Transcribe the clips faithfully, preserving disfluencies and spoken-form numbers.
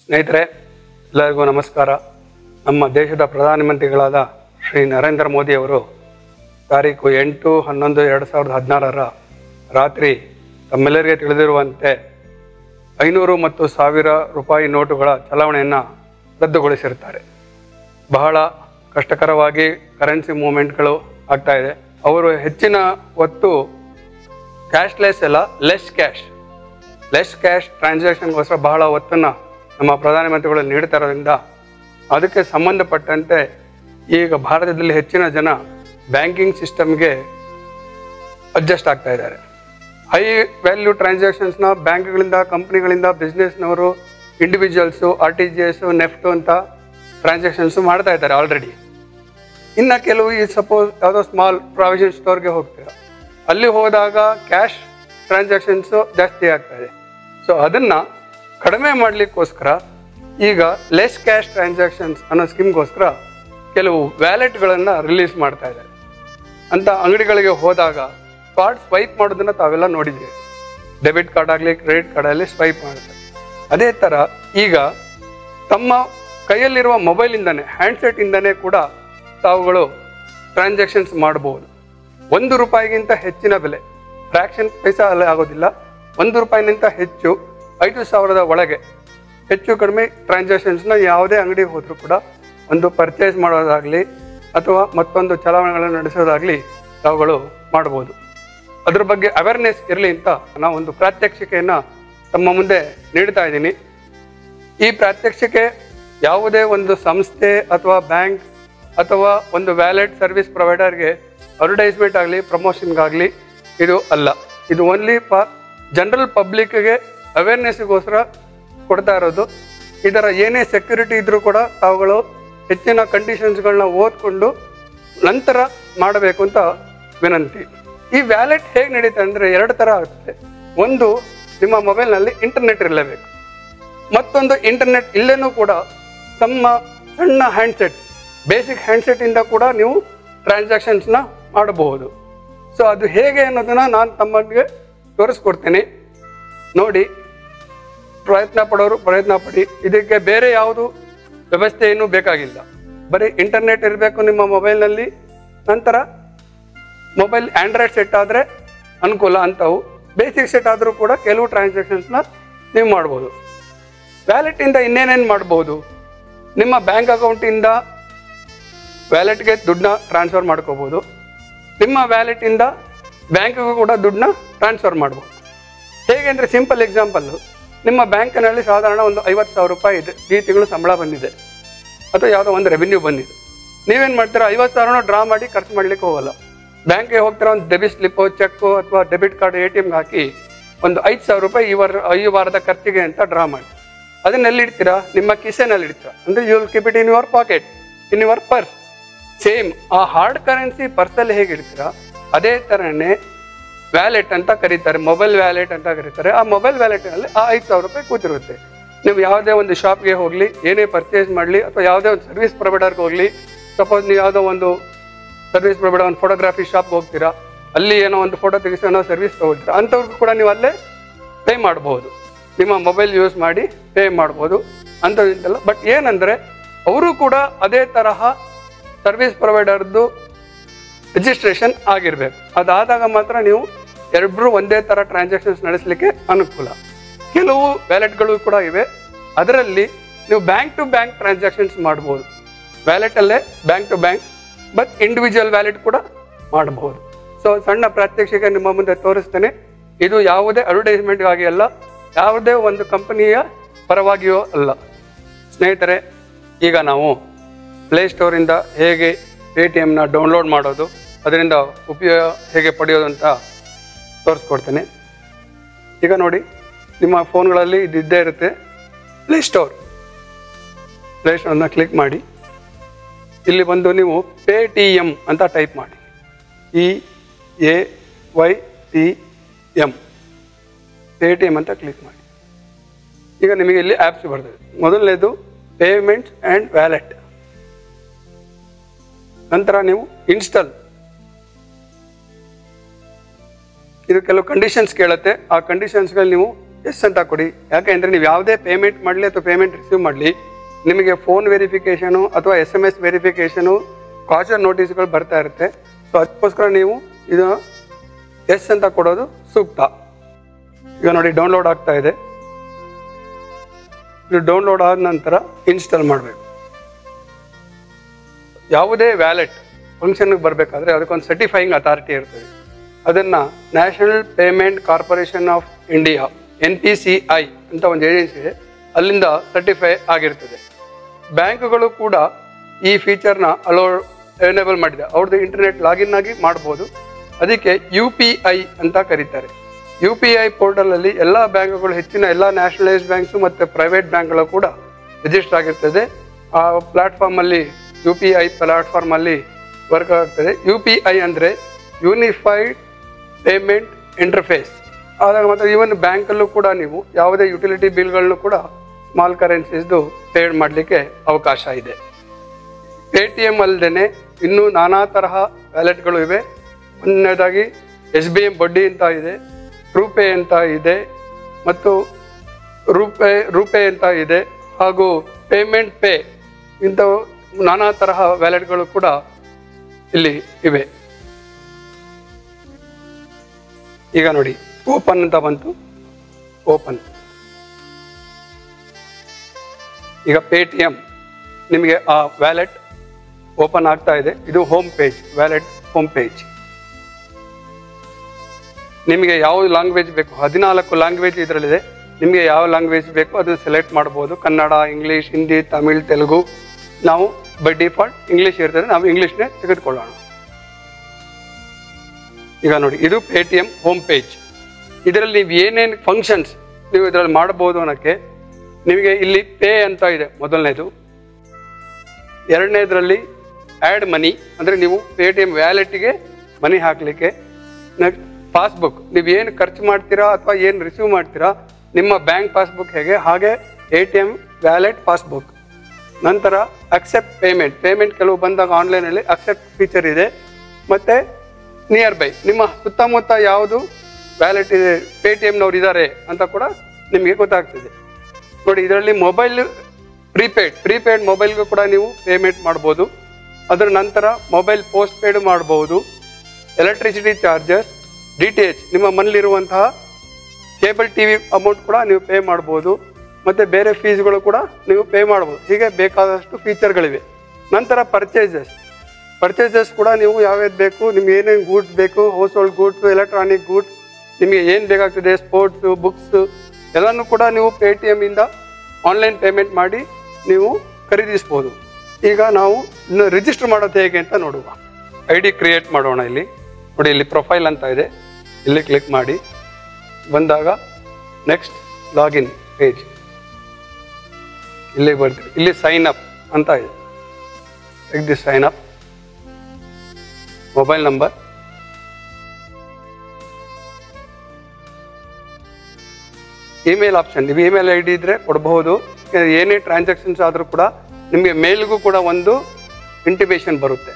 ಸ್ನೇಹಿತರೆ, ಎಲ್ಲರಿಗೂ ನಮಸ್ಕಾರ. ನಮ್ಮ ದೇಶದ ಪ್ರಧಾನಮಂತ್ರಿಗಳಾದ ಶ್ರೀ ನರೇಂದ್ರ ಮೋದಿ ಅವರು ತಾರೀಕು ಎಂಟು ಹನ್ನೊಂದು ಎರಡು ಸಾವಿರದ ಹದಿನಾರರ ರಾತ್ರಿ ತಮ್ಮೆಲ್ಲರಿಗೆ ತಿಳಿದಿರುವಂತೆ ಐನೂರು ಮತ್ತು ಸಾವಿರ ರೂಪಾಯಿ ನೋಟುಗಳ ಚಲಾವಣೆಯನ್ನು ರದ್ದುಗೊಳಿಸಿರ್ತಾರೆ. ಬಹಳ ಕಷ್ಟಕರವಾಗಿ ಕರೆನ್ಸಿ ಮೂವ್ಮೆಂಟ್ಗಳು ಆಗ್ತಾ ಇದೆ. ಅವರು ಹೆಚ್ಚಿನ ಒತ್ತು ಕ್ಯಾಶ್ಲೆಸ್ ಎಲ್ಲ ಲೆಸ್ ಕ್ಯಾಶ್ ಲೆಸ್ ಕ್ಯಾಶ್ ಟ್ರಾನ್ಸಾಕ್ಷನ್ಗೋಸ್ಕರ ಬಹಳ ಒತ್ತನ್ನು ನಮ್ಮ ಪ್ರಧಾನಮಂತ್ರಿಗಳು ನೀಡ್ತಾ ಇರೋದ್ರಿಂದ ಅದಕ್ಕೆ ಸಂಬಂಧಪಟ್ಟಂತೆ ಈಗ ಭಾರತದಲ್ಲಿ ಹೆಚ್ಚಿನ ಜನ ಬ್ಯಾಂಕಿಂಗ್ ಸಿಸ್ಟಮ್ಗೆ ಅಡ್ಜಸ್ಟ್ ಆಗ್ತಾ ಇದ್ದಾರೆ. ಹೈ ವ್ಯಾಲ್ಯೂ ಟ್ರಾನ್ಸಾಕ್ಷನ್ಸ್ನ ಬ್ಯಾಂಕ್ಗಳಿಂದ, ಕಂಪ್ನಿಗಳಿಂದ, ಬಿಸ್ನೆಸ್ನವರು, individuals, R T G S, NEFT ಅಂತ ಟ್ರಾನ್ಸಾಕ್ಷನ್ಸು ಮಾಡ್ತಾ ಇದ್ದಾರೆ ಆಲ್ರೆಡಿ. ಇನ್ನು ಕೆಲವು ಈ ಸಪೋಸ್ ಯಾವುದೋ ಸ್ಮಾಲ್ ಪ್ರಾವಿಷನ್ ಸ್ಟೋರ್ಗೆ ಹೋಗ್ತೀರ, ಅಲ್ಲಿ ಹೋದಾಗ ಕ್ಯಾಶ್ ಟ್ರಾನ್ಸಾಕ್ಷನ್ಸು ಜಾಸ್ತಿ ಆಗ್ತಾ ಇದೆ. ಸೊ ಅದನ್ನು ಕಡಿಮೆ ಮಾಡಲಿಕ್ಕೋಸ್ಕರ ಈಗ ಲೆಸ್ ಕ್ಯಾಶ್ ಟ್ರಾನ್ಸಾಕ್ಷನ್ಸ್ ಅನ್ನೋ ಸ್ಕೀಮ್ಗೋಸ್ಕರ ಕೆಲವು ವ್ಯಾಲೆಟ್ಗಳನ್ನು ರಿಲೀಸ್ ಮಾಡ್ತಾ ಇದ್ದಾರೆ. ಅಂತ ಅಂಗಡಿಗಳಿಗೆ ಹೋದಾಗ ಕಾರ್ಡ್ ಸ್ವೈಪ್ ಮಾಡೋದನ್ನು ತಾವೆಲ್ಲ ನೋಡಿದ್ದೀವಿ. ಡೆಬಿಟ್ ಕಾರ್ಡ್ ಆಗಲಿ ಕ್ರೆಡಿಟ್ ಕಾರ್ಡಲ್ಲಿ ಸ್ವೈಪ್ ಮಾಡ್ತಾರೆ. ಅದೇ ಥರ ಈಗ ತಮ್ಮ ಕೈಯಲ್ಲಿರುವ ಮೊಬೈಲಿಂದನೇ, ಹ್ಯಾಂಡ್ಸೆಟ್ಟಿಂದನೇ ಕೂಡ ತಾವುಗಳು ಟ್ರಾನ್ಸಾಕ್ಷನ್ಸ್ ಮಾಡಬಹುದು. ಒಂದು ರೂಪಾಯಿಗಿಂತ ಹೆಚ್ಚಿನ ಬೆಲೆ, ಫ್ರ್ಯಾಕ್ಷನ್ ಪೈಸಾ ಅಲ್ಲ ಆಗೋದಿಲ್ಲ, ಒಂದು ರೂಪಾಯಿನಿಂತ ಹೆಚ್ಚು ಐದು ಸಾವಿರದ ಒಳಗೆ ಹೆಚ್ಚು ಕಡಿಮೆ ಟ್ರಾನ್ಸಾಕ್ಷನ್ಸ್ನ ಯಾವುದೇ ಅಂಗಡಿಗೆ ಹೋದರೂ ಕೂಡ ಒಂದು ಪರ್ಚೇಸ್ ಮಾಡೋದಾಗಲಿ ಅಥವಾ ಮತ್ತೊಂದು ಚಲಾವಣೆಗಳನ್ನು ನಡೆಸೋದಾಗಲಿ ತಾವುಗಳು ಮಾಡ್ಬೋದು. ಅದ್ರ ಬಗ್ಗೆ ಅವೇರ್ನೆಸ್ ಇರಲಿ ಅಂತ ನಾವು ಒಂದು ಪ್ರಾತ್ಯಕ್ಷಿಕೆಯನ್ನು ತಮ್ಮ ಮುಂದೆ ನೀಡ್ತಾ ಇದ್ದೀನಿ. ಈ ಪ್ರಾತ್ಯಕ್ಷಿಕೆ ಯಾವುದೇ ಒಂದು ಸಂಸ್ಥೆ ಅಥವಾ ಬ್ಯಾಂಕ್ ಅಥವಾ ಒಂದು ವ್ಯಾಲೆಟ್ ಸರ್ವಿಸ್ ಪ್ರೊವೈಡರ್ಗೆ ಅಡ್ವರ್ಟೈಸ್ಮೆಂಟ್ ಆಗಲಿ ಪ್ರಮೋಷನ್ಗಾಗಲಿ ಇದು ಅಲ್ಲ. ಇದು ಓನ್ಲಿ ಫಾರ್ ಜನರಲ್ ಪಬ್ಲಿಕ್ಗೆ ಅವೇರ್ನೆಸ್ಗೋಸ್ಕರ ಕೊಡ್ತಾ ಇರೋದು. ಇದರ ಏನೇ ಸೆಕ್ಯೂರಿಟಿ ಇದ್ರೂ ಕೂಡ ತಾವುಗಳು ಹೆಚ್ಚಿನ ಕಂಡೀಷನ್ಸ್ಗಳನ್ನ ಓದ್ಕೊಂಡು ನಂತರ ಮಾಡಬೇಕು ಅಂತ ವಿನಂತಿ. ಈ ವ್ಯಾಲೆಟ್ ಹೇಗೆ ನಡೀತೆ ಅಂದರೆ ಎರಡು ಥರ ಆಗುತ್ತೆ. ಒಂದು, ನಿಮ್ಮ ಮೊಬೈಲ್ನಲ್ಲಿ ಇಂಟರ್ನೆಟ್ ಇರಲೇಬೇಕು. ಮತ್ತೊಂದು, ಇಂಟರ್ನೆಟ್ ಇಲ್ಲೇನೂ ಕೂಡ ತಮ್ಮ ಸಣ್ಣ ಹ್ಯಾಂಡ್ಸೆಟ್, ಬೇಸಿಕ್ ಹ್ಯಾಂಡ್ಸೆಟ್ಟಿಂದ ಕೂಡ ನೀವು ಟ್ರಾನ್ಸಾಕ್ಷನ್ಸ್ನ ಮಾಡಬಹುದು. ಸೊ ಅದು ಹೇಗೆ ಅನ್ನೋದನ್ನು ನಾನು ತಮಗೆ ತೋರಿಸ್ಕೊಡ್ತೀನಿ. ನೋಡಿ, ಪ್ರಯತ್ನ ಪಡೋರು ಪ್ರಯತ್ನ ಪಡಿ. ಇದಕ್ಕೆ ಬೇರೆ ಯಾವುದು ವ್ಯವಸ್ಥೆ ಏನೂ ಬೇಕಾಗಿಲ್ಲ. ಬರೀ ಇಂಟರ್ನೆಟ್ ಇರಬೇಕು ನಿಮ್ಮ ಮೊಬೈಲ್ನಲ್ಲಿ. ನಂತರ ಮೊಬೈಲ್ ಆ್ಯಂಡ್ರಾಯ್ಡ್ ಸೆಟ್ ಆದರೆ ಅನುಕೂಲ. ಅಂಥವು ಬೇಸಿಕ್ ಸೆಟ್ ಆದರೂ ಕೂಡ ಕೆಲವು ಟ್ರಾನ್ಸಾಕ್ಷನ್ಸ್ನ ನೀವು ಮಾಡ್ಬೋದು. ವ್ಯಾಲೆಟಿಂದ ಇನ್ನೇನೇನು ಮಾಡ್ಬೋದು? ನಿಮ್ಮ ಬ್ಯಾಂಕ್ ಅಕೌಂಟಿಂದ ವ್ಯಾಲೆಟ್ಗೆ ದುಡ್ಡನ್ನ ಟ್ರಾನ್ಸ್ಫರ್ ಮಾಡ್ಕೋಬೋದು. ನಿಮ್ಮ ವ್ಯಾಲೆಟಿಂದ ಬ್ಯಾಂಕಿಗೂ ಕೂಡ ದುಡ್ಡನ್ನ ಟ್ರಾನ್ಸ್ಫರ್ ಮಾಡ್ಬೋದು. ಹೇಗೆ ಅಂದರೆ, ಸಿಂಪಲ್ ಎಕ್ಸಾಂಪಲ್ಲು, ನಿಮ್ಮ ಬ್ಯಾಂಕಿನಲ್ಲಿ ಸಾಧಾರಣ ಒಂದು ಐವತ್ತು ಸಾವಿರ ರೂಪಾಯಿ ಇದೆ, ಈ ತಿಂಗಳು ಸಂಬಳ ಬಂದಿದೆ ಅಥವಾ ಯಾವುದೋ ಒಂದು ರೆವಿನ್ಯೂ ಬಂದಿದೆ. ನೀವೇನು ಮಾಡ್ತೀರಾ? ಐವತ್ತು ಸಾವಿರನೂ ಡ್ರಾ ಮಾಡಿ ಖರ್ಚು ಮಾಡಲಿಕ್ಕೆ ಹೋಗಲ್ಲ. ಬ್ಯಾಂಕಿಗೆ ಹೋಗ್ತೀರಾ, ಒಂದು ಡೆಬಿಟ್ ಸ್ಲಿಪ್ಪು, ಚೆಕ್ಕು ಅಥವಾ ಡೆಬಿಟ್ ಕಾರ್ಡ್ ಎ ಟಿ ಎಮ್ಗೆ ಹಾಕಿ ಒಂದು ಐದು ಸಾವಿರ ರೂಪಾಯಿ ಈ ವಾರ ಈ ವಾರದ ಖರ್ಚಿಗೆ ಅಂತ ಡ್ರಾ ಮಾಡಿ ಅದನ್ನೆಲ್ಲಿ ಇಡ್ತೀರಾ? ನಿಮ್ಮ ಕಿಸೆನಲ್ಲಿ ಇಡ್ತೀರಾ. ಅಂದರೆ you will keep it in your pocket, in your purse. Same ಆ ಹಾರ್ಡ್ ಕರೆನ್ಸಿ ಪರ್ಸಲ್ಲಿ ಹೇಗೆ ಇಡ್ತೀರಾ ಅದೇ ಥರನೇ ವ್ಯಾಲೆಟ್ ಅಂತ ಕರೀತಾರೆ, ಮೊಬೈಲ್ ವ್ಯಾಲೆಟ್ ಅಂತ ಕರೀತಾರೆ. ಆ ಮೊಬೈಲ್ ವ್ಯಾಲೆಟ್ನಲ್ಲಿ ಆ ಐದು ಸಾವಿರ ರೂಪಾಯಿ ಕೂತಿರುತ್ತೆ. ನೀವು ಯಾವುದೇ ಒಂದು ಶಾಪ್ಗೆ ಹೋಗಲಿ, ಏನೇ ಪರ್ಚೇಸ್ ಮಾಡಲಿ ಅಥವಾ ಯಾವುದೇ ಒಂದು ಸರ್ವಿಸ್ ಪ್ರೊವೈಡರ್ಗೆ ಹೋಗಲಿ, ಸಪೋಸ್ ನೀವು ಯಾವುದೋ ಒಂದು ಸರ್ವಿಸ್ ಪ್ರೊವೈಡರ್ ಒಂದು ಫೋಟೋಗ್ರಾಫಿ ಶಾಪ್ಗೆ ಹೋಗ್ತೀರಾ, ಅಲ್ಲಿ ಏನೋ ಒಂದು ಫೋಟೋ ತೆಗಿಸೋ ಏನೋ ಸರ್ವಿಸ್ ತೊಗೊಳ್ತೀರಾ, ಅಂಥವ್ರಿಗೂ ಕೂಡ ನೀವು ಅಲ್ಲೇ ಪೇ ಮಾಡ್ಬೋದು. ನಿಮ್ಮ ಮೊಬೈಲ್ ಯೂಸ್ ಮಾಡಿ ಪೇ ಮಾಡ್ಬೋದು ಅಂಥದ್ದಿಂದಲ್ಲ. ಬಟ್ ಏನಂದರೆ, ಅವರು ಕೂಡ ಅದೇ ತರಹ ಸರ್ವಿಸ್ ಪ್ರೊವೈಡರ್ದು ರಿಜಿಸ್ಟ್ರೇಷನ್ ಆಗಿರಬೇಕು. ಅದಾದಾಗ ಮಾತ್ರ ನೀವು ಎರಡರೂ ಒಂದೇ ಥರ ಟ್ರಾನ್ಸಾಕ್ಷನ್ಸ್ ನಡೆಸಲಿಕ್ಕೆ ಅನುಕೂಲ. ಕೆಲವು ವ್ಯಾಲೆಟ್ಗಳು ಕೂಡ ಇವೆ, ಅದರಲ್ಲಿ ನೀವು ಬ್ಯಾಂಕ್ ಟು ಬ್ಯಾಂಕ್ ಟ್ರಾನ್ಸಾಕ್ಷನ್ಸ್ ಮಾಡ್ಬೋದು. ವ್ಯಾಲೆಟಲ್ಲೇ bank to bank, but individual wallet ಕೂಡ ಮಾಡಬಹುದು. ಸೊ ಸಣ್ಣ ಪ್ರಾತ್ಯಕ್ಷಿಕೆ ನಿಮ್ಮ ಮುಂದೆ ತೋರಿಸ್ತೇನೆ. ಇದು ಯಾವುದೇ ಅಡ್ವರ್ಟೈಸ್ಮೆಂಟ್ಗಾಗಿ ಅಲ್ಲ, ಯಾವುದೇ ಒಂದು ಕಂಪನಿಯ ಪರವಾಗಿಯೂ ಅಲ್ಲ. ಸ್ನೇಹಿತರೆ, ಈಗ ನಾವು ಪ್ಲೇಸ್ಟೋರಿಂದ ಹೇಗೆ ಪೇ ಟಿ ಎಮ್ನ ಡೌನ್ಲೋಡ್ ಮಾಡೋದು, ಅದರಿಂದ ಉಪಯೋಗ ಹೇಗೆ ಪಡೆಯೋದು ಅಂತ ತೋರಿಸ್ಕೊಡ್ತೇನೆ. ಈಗ ನೋಡಿ, ನಿಮ್ಮ ಫೋನ್ಗಳಲ್ಲಿ ಇದ್ದಿದ್ದೇ ಇರುತ್ತೆ ಪ್ಲೇಸ್ಟೋರ್. ಪ್ಲೇಸ್ಟೋರನ್ನ ಕ್ಲಿಕ್ ಮಾಡಿ, ಇಲ್ಲಿ ಬಂದು ನೀವು ಪೇ ಟಿ ಎಮ್ ಅಂತ ಟೈಪ್ ಮಾಡಿ. E A Y T M, Paytm ಅಂತ ಕ್ಲಿಕ್ ಮಾಡಿ. ಈಗ ನಿಮಗೆ ಇಲ್ಲಿ ಆ್ಯಪ್ಸ್ ಬರ್ತದೆ. ಮೊದಲನೇದು ಪೇಮೆಂಟ್ಸ್ ಆ್ಯಂಡ್ ವ್ಯಾಲೆಟ್. ನಂತರ ನೀವು ಇನ್ಸ್ಟಾಲ್. ಇದು ಕೆಲವು ಕಂಡೀಷನ್ಸ್ ಕೇಳುತ್ತೆ. ಆ ಕಂಡೀಷನ್ಸ್ಗಳು ನೀವು ಎಸ್ ಅಂತ ಕೊಡಿ. ಯಾಕೆಂದರೆ ನೀವು ಯಾವುದೇ ಪೇಮೆಂಟ್ ಮಾಡಲಿ ಅಥವಾ ಪೇಮೆಂಟ್ ರಿಸೀವ್ ಮಾಡಲಿ, ನಿಮಗೆ ಫೋನ್ ವೆರಿಫಿಕೇಷನು ಅಥವಾ S M S verification caution ನೋಟಿಸ್ಗಳು ಬರ್ತಾ ಇರುತ್ತೆ. ಸೊ ಅದಕ್ಕೋಸ್ಕರ ನೀವು ಇದು ಎಸ್ ಅಂತ ಕೊಡೋದು ಸೂಕ್ತ. ಈಗ ನೋಡಿ ಡೌನ್ಲೋಡ್ ಆಗ್ತಾ ಇದೆ. ಇದು ಡೌನ್ಲೋಡ್ ಆದ ನಂತರ ಇನ್ಸ್ಟಾಲ್ ಮಾಡಬೇಕು. ಯಾವುದೇ ವ್ಯಾಲೆಟ್ ಫಂಕ್ಷನ್ಗೆ ಬರಬೇಕಾದ್ರೆ ಅದಕ್ಕೊಂದು ಸರ್ಟಿಫೈಯಿಂಗ್ ಅಥಾರಿಟಿ ಇರ್ತದೆ. ಅದನ್ನು National Payment Corporation of India N P C I ಅಂತ ಒಂದು ಏಜೆನ್ಸಿ ಇದೆ, ಅಲ್ಲಿಂದ ಸರ್ಟಿಫೈ ಆಗಿರ್ತದೆ. ಬ್ಯಾಂಕ್ಗಳು ಕೂಡ ಈ ಫೀಚರ್ನ ಅಲೋ ಎನೇಬಲ್ ಮಾಡಿದೆ. ಅವ್ರದ್ದು ಇಂಟರ್ನೆಟ್ ಲಾಗಿನ್ ಆಗಿ ಮಾಡ್ಬೋದು. ಅದಕ್ಕೆ ಯು ಪಿ ಐ ಅಂತ ಕರೀತಾರೆ. ಯು ಪಿ ಐ ಪೋರ್ಟಲಲ್ಲಿ ಎಲ್ಲ ಬ್ಯಾಂಕ್ಗಳು, ಹೆಚ್ಚಿನ ಎಲ್ಲ ನ್ಯಾಷನಲೈಸ್ಡ್ ಬ್ಯಾಂಕ್ಸು ಮತ್ತು ಪ್ರೈವೇಟ್ ಬ್ಯಾಂಕ್ಗಳು ಕೂಡ ರಿಜಿಸ್ಟರ್ ಆಗಿರ್ತದೆ. ಆ ಪ್ಲ್ಯಾಟ್ಫಾರ್ಮಲ್ಲಿ ಯು ಪಿ ಐ ಪ್ಲ್ಯಾಟ್ಫಾರ್ಮಲ್ಲಿ ವರ್ಕ್ ಆಗ್ತದೆ. ಯು ಪಿ ಐ ಅಂದರೆ ಯೂನಿಫೈಡ್ ಪೇಮೆಂಟ್ ಇಂಟರ್ಫೇಸ್. ಆದಾಗ ಮಾತ್ರ ಈವನ್ ಬ್ಯಾಂಕಲ್ಲೂ ಕೂಡ ನೀವು ಯಾವುದೇ ಯುಟಿಲಿಟಿ ಬಿಲ್ಗಳನ್ನು ಕೂಡ ಸ್ಮಾಲ್ ಕರೆನ್ಸೀಸ್ದು ಪೇಡ್ ಮಾಡಲಿಕ್ಕೆ ಅವಕಾಶ ಇದೆ. ಪೇ ಟಿ ಎಮ್ ಅಲ್ಲದೆ ಇನ್ನೂ ನಾನಾ ತರಹ ವ್ಯಾಲೆಟ್ಗಳು ಇವೆ. ಒಂದನೇದಾಗಿ ಎಸ್ ಬಿ ಎಮ್ ಬಡ್ಡಿ ಅಂತ ಇದೆ, ರೂಪೇ ಅಂತ ಇದೆ, ಮತ್ತು ರೂಪೇ ರೂಪೇ ಅಂತ ಇದೆ, ಹಾಗೂ ಪೇಮೆಂಟ್ ಪೇ, ಇಂಥವು ನಾನಾ ತರಹ ವ್ಯಾಲೆಟ್ಗಳು ಕೂಡ ಇಲ್ಲಿ ಇವೆ. ಈಗ ನೋಡಿ ಓಪನ್ ಅಂತ ಬಂತು. ಓಪನ್. ಈಗ ಪೇ ಟಿ ಎಮ್ ನಿಮಗೆ ಆ ವ್ಯಾಲೆಟ್ ಓಪನ್ ಆಗ್ತಾ ಇದೆ. ಇದು home page, wallet home page. ನಿಮಗೆ ಯಾವ ಲ್ಯಾಂಗ್ವೇಜ್ ಬೇಕು, ಹದಿನಾಲ್ಕು ಲ್ಯಾಂಗ್ವೇಜ್ ಇದರಲ್ಲಿದೆ. ನಿಮಗೆ ಯಾವ ಲ್ಯಾಂಗ್ವೇಜ್ ಬೇಕು ಅದನ್ನು ಸೆಲೆಕ್ಟ್ ಮಾಡ್ಬೋದು. ಕನ್ನಡ, ಇಂಗ್ಲೀಷ್, ಹಿಂದಿ, ತಮಿಳ್, ತೆಲುಗು. ನಾವು ಬೈ ಡಿಫಾಲ್ಟ್ ಇಂಗ್ಲೀಷ್ ಇರ್ತದೆ, ನಾವು ಇಂಗ್ಲೀಷ್ನೇ ತೆಗೆದುಕೊಳ್ಳೋಣ. ಈಗ ನೋಡಿ ಇದು Paytm home page. ಇದರಲ್ಲಿ ನೀವು ಏನೇನು ಫಂಕ್ಷನ್ಸ್ ನೀವು ಇದರಲ್ಲಿ ಮಾಡ್ಬೋದು ಅನ್ನೋಕ್ಕೆ ನಿಮಗೆ ಇಲ್ಲಿ ಪೇ ಅಂತ ಇದೆ ಮೊದಲನೇದು. ಎರಡನೇದರಲ್ಲಿ ಆ್ಯಡ್ ಮನಿ, ಅಂದರೆ ನೀವು ಪೇ ಟಿ ಎಮ್ ವ್ಯಾಲೆಟ್ಗೆ ಮನಿ ಹಾಕಲಿಕ್ಕೆ. ನೆಕ್ಸ್ಟ್ ಪಾಸ್ಬುಕ್, ನೀವು ಏನು ಖರ್ಚು ಮಾಡ್ತೀರಾ ಅಥವಾ ಏನು ರಿಸೀವ್ ಮಾಡ್ತೀರಾ ನಿಮ್ಮ ಬ್ಯಾಂಕ್ ಪಾಸ್ಬುಕ್ ಹೇಗೆ ಹಾಗೆ A T M wallet passbook. ನಂತರ ಅಕ್ಸೆಪ್ಟ್ ಪೇಮೆಂಟ್, ಪೇಮೆಂಟ್ ಕೆಲವು ಬಂದಾಗ ಆನ್ಲೈನಲ್ಲಿ ಅಕ್ಸೆಪ್ಟ್ ಫೀಚರ್ ಇದೆ. ಮತ್ತು ನಿಯರ್ ಬೈ, ನಿಮ್ಮ ಸುತ್ತಮುತ್ತ ಯಾವುದು ವ್ಯಾಲೆಟ್ ಇದೆ, ಪೇ ಟಿ ಎಮ್ನವ್ರು ಇದ್ದಾರೆ ಅಂತ ಕೂಡ ನಿಮಗೆ ಗೊತ್ತಾಗ್ತದೆ. ನೋಡಿ ಇದರಲ್ಲಿ ಮೊಬೈಲ್ ಪ್ರೀಪೇಯ್ಡ್ ಪ್ರೀಪೇಯ್ಡ್ ಮೊಬೈಲ್ಗೂ ಕೂಡ ನೀವು ಪೇಮೆಂಟ್ ಮಾಡ್ಬೋದು. ಅದರ ನಂತರ ಮೊಬೈಲ್ ಪೋಸ್ಟ್ ಪೇಯ್ಡ್ ಮಾಡ್ಬೋದು. Electricity charges, D T H, ನಿಮ್ಮ ಮನೇಲಿರುವಂತಹ ಕೇಬಲ್ ಟಿ ವಿ ಅಮೌಂಟ್ ಕೂಡ ನೀವು ಪೇ ಮಾಡ್ಬೋದು. ಮತ್ತು ಬೇರೆ ಫೀಸ್ಗಳು ಕೂಡ ನೀವು ಪೇ ಮಾಡ್ಬೋದು. ಹೀಗೆ ಬೇಕಾದಷ್ಟು ಫೀಚರ್ಗಳಿವೆ. ನಂತರ ಪರ್ಚೇಸಸ್ ಪರ್ಚೇಸಸ್ ಕೂಡ ನೀವು ಯಾವ್ಯಾವ್ದು ಬೇಕು, ನಿಮ್ಗೆ ಏನೇನು ಗೂಡ್ಸ್ ಬೇಕು, household goods, electronic goods, ನಿಮಗೆ ಏನು ಬೇಕಾಗ್ತದೆ, ಸ್ಪೋರ್ಟ್ಸು, ಬುಕ್ಸು ಎಲ್ಲನೂ ಕೂಡ ನೀವು ಪೇ ಟಿ ಎಮ್ಮಿಂದ ಆನ್ಲೈನ್ ಪೇಮೆಂಟ್ ಮಾಡಿ ನೀವು ಖರೀದಿಸ್ಬೋದು. ಈಗ ನಾವು ಇನ್ನು ರಿಜಿಸ್ಟರ್ ಮಾಡೋದು ಹೇಗೆ ಅಂತ ನೋಡುವ. ಐ ಡಿ ಕ್ರಿಯೇಟ್ ಮಾಡೋಣ. ಇಲ್ಲಿ ನೋಡಿ, ಇಲ್ಲಿ ಪ್ರೊಫೈಲ್ ಅಂತ ಇದೆ, ಇಲ್ಲಿ ಕ್ಲಿಕ್ ಮಾಡಿ ಬಂದಾಗ ನೆಕ್ಸ್ಟ್ ಲಾಗಿನ್ ಪೇಜ್ ಇಲ್ಲಿ ಬರ್ತೀವಿ. ಇಲ್ಲಿ ಸೈನ್ ಅಪ್ ಅಂತ ಇದೆ. Click the sign up. Mobile number, email option, ನೀವು ಇಮೇಲ್ ಐ ಡಿ ಇದ್ರೆ ಕೊಡಬಹುದು. ಏನೇ ಟ್ರಾನ್ಸಾಕ್ಷನ್ಸ್ ಆದರೂ ಕೂಡ ನಿಮಗೆ ಮೇಲ್ಗೂ ಕೂಡ ಒಂದು ಇಂಟಿಮೇಷನ್ ಬರುತ್ತೆ.